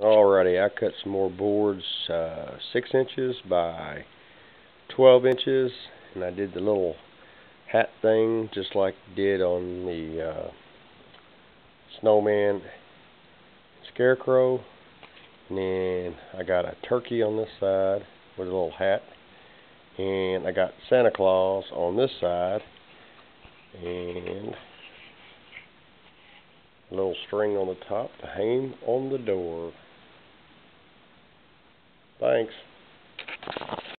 Alrighty, I cut some more boards, 6 inches by 12 inches, and I did the little hat thing just like I did on the snowman scarecrow. And then I got a turkey on this side with a little hat, and I got Santa Claus on this side, and a little string on the top to hang on the door. Thanks.